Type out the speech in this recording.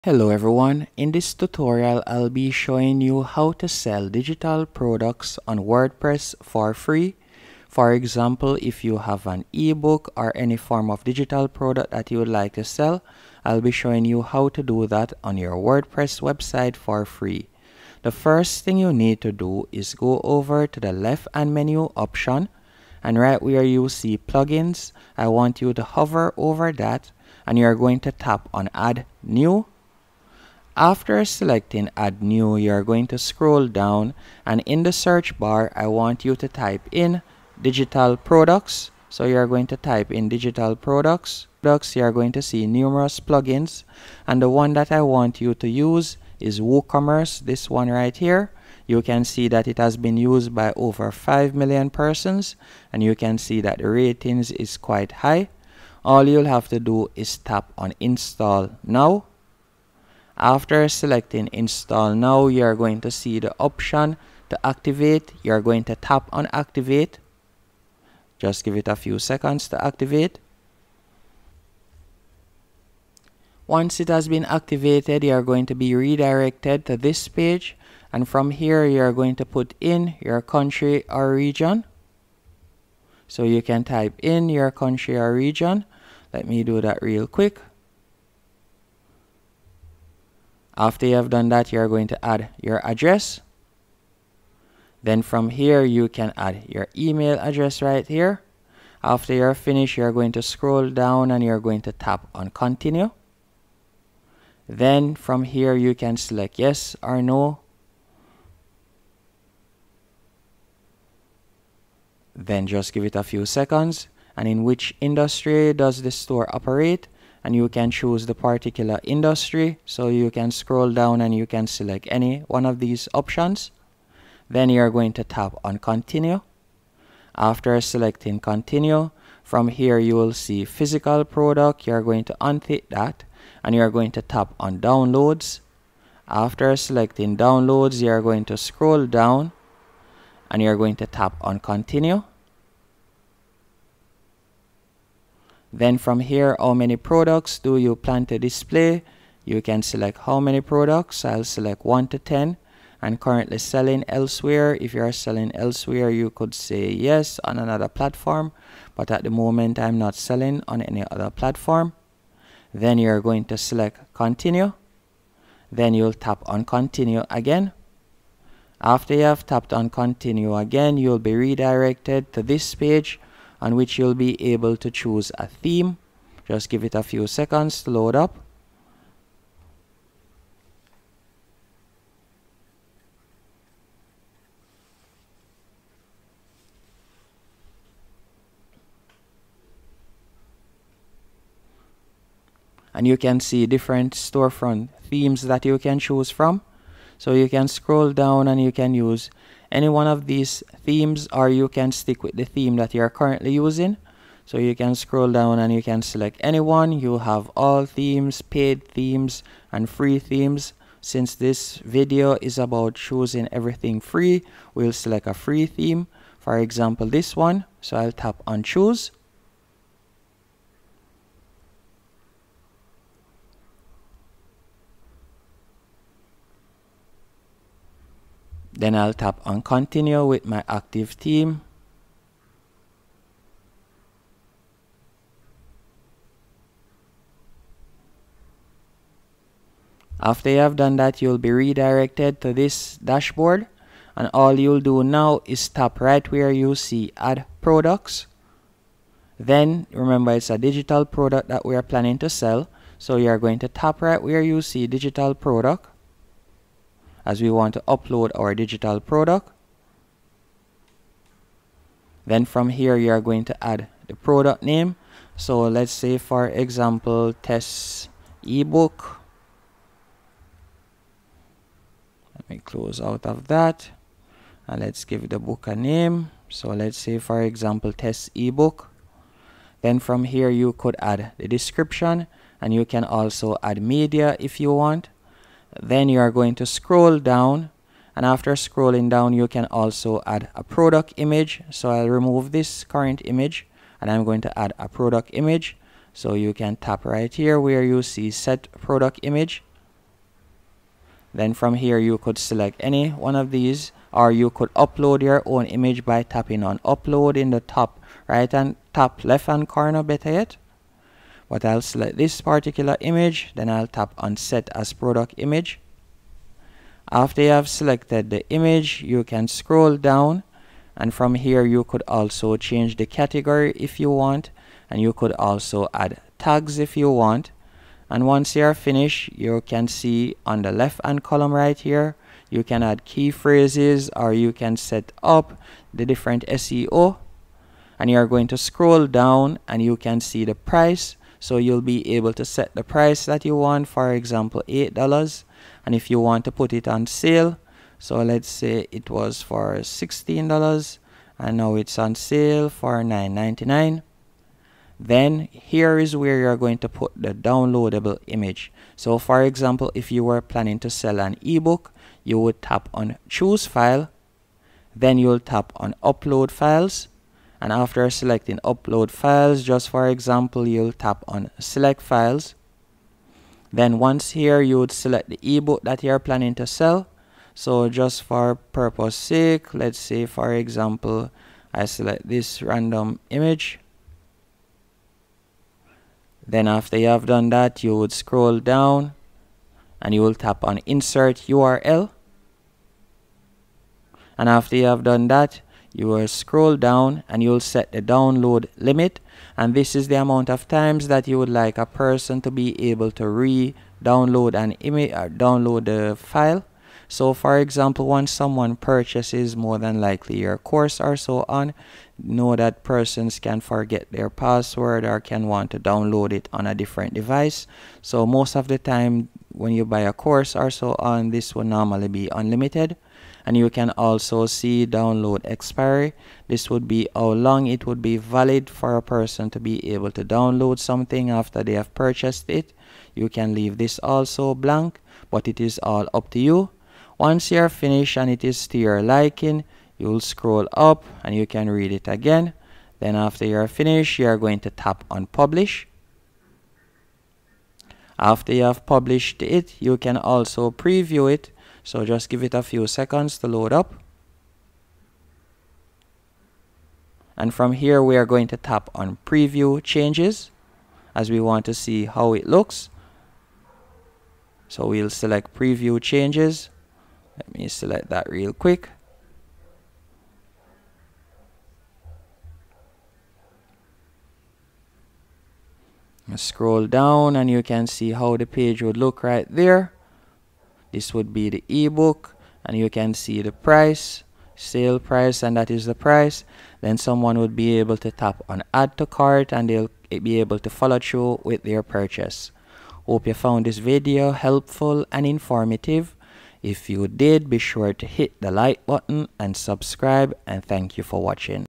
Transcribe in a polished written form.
Hello everyone, in this tutorial I'll be showing you how to sell digital products on WordPress for free. For example, if you have an ebook or any form of digital product that you would like to sell, I'll be showing you how to do that on your WordPress website for free. The first thing you need to do is go over to the left hand menu option, and right where you see plugins, I want you to hover over that and you're going to tap on add new. After selecting add new, you're going to scroll down, and in the search bar I want you to type in digital products. So you're going to type in digital products. You're going to see numerous plugins, and the one that I want you to use is WooCommerce, this one right here. You can see that it has been used by over 5 million persons, and you can see that the ratings is quite high. All you'll have to do is tap on install now. After selecting install now, you're going to see the option to activate. You're going to tap on activate. Just give it a few seconds to activate. Once it has been activated, you're going to be redirected to this page, and from here you're going to put in your country or region. So you can type in your country or region. Let me do that real quick. After you have done that, you're going to add your address. Then from here you can add your email address right here. After you're finished, you're going to scroll down and you're going to tap on continue. Then from here you can select yes or no. Then just give it a few seconds, and in which industry does the store operate, and you can choose the particular industry. So you can scroll down and you can select any one of these options. Then you're going to tap on continue. After selecting continue, from here you will see physical product. You're going to untick that and you're going to tap on downloads. After selecting downloads, you're going to scroll down and you're going to tap on continue. Then from here, how many products do you plan to display? You can select how many products. I'll select 1 to 10. And currently selling elsewhere. If you are selling elsewhere, you could say yes on another platform. But at the moment, I'm not selling on any other platform. Then you're going to select continue. Then you'll tap on continue again. After you have tapped on continue again, you'll be redirected to this page, on which you'll be able to choose a theme. Just give it a few seconds to load up. And you can see different storefront themes that you can choose from. So you can scroll down and you can use any one of these themes, or you can stick with the theme that you are currently using. So you can scroll down and you can select any one. You have all themes, paid themes, and free themes. Since this video is about choosing everything free, we'll select a free theme. For example, this one. So I'll tap on choose. Then I'll tap on continue with my active theme. After you have done that, you'll be redirected to this dashboard, and all you'll do now is tap right where you see add products. Then remember, it's a digital product that we are planning to sell, so you're going to tap right where you see digital product, as we want to upload our digital product. Then from here you are going to add the product name. So let's say, for example, test ebook. Let me close out of that, and let's give the book a name. So let's say, for example, test ebook. Then from here you could add the description, and you can also add media if you want. Then you are going to scroll down, and after scrolling down you can also add a product image. So I'll remove this current image and I'm going to add a product image. So you can tap right here where you see set product image. Then from here you could select any one of these, or you could upload your own image by tapping on upload in the top left hand corner, better yet. But I'll select this particular image, then I'll tap on set as product image. After you have selected the image, you can scroll down, and from here you could also change the category if you want, and you could also add tags if you want. And once you are finished, you can see on the left hand column right here, you can add key phrases, or you can set up the different SEO, and you are going to scroll down and you can see the price. So you'll be able to set the price that you want, for example $8, and if you want to put it on sale, so let's say it was for $16 and now it's on sale for $9.99. Then here is where you're going to put the downloadable image. So for example, if you were planning to sell an ebook, you would tap on choose file, then you'll tap on upload files, and after selecting upload files, just for example, you'll tap on select files. Then once here, you would select the ebook that you're planning to sell. So just for purpose sake, let's say for example, I select this random image. Then after you have done that, you would scroll down and you will tap on insert URL. And after you have done that, you will scroll down and you'll set the download limit, and this is the amount of times that you would like a person to be able to re-download an image or download the file. So for example, once someone purchases more than likely your course or so on, know that persons can forget their password or can want to download it on a different device. So most of the time when you buy a course or so on, this will normally be unlimited. And you can also see download expiry. This would be how long it would be valid for a person to be able to download something after they have purchased it. You can leave this also blank, but it is all up to you. Once you are finished and it is to your liking, you'll scroll up and you can read it again. Then after you are finished, you are going to tap on publish. After you have published it, you can also preview it. So just give it a few seconds to load up. And from here we are going to tap on preview changes as we want to see how it looks. So we'll select preview changes. Let me select that real quick. Scroll down and you can see how the page would look right there. This would be the ebook, and you can see the price, sale price, and that is the price. Then someone would be able to tap on add to cart and they'll be able to follow through with their purchase. Hope you found this video helpful and informative. If you did, be sure to hit the like button and subscribe, and thank you for watching.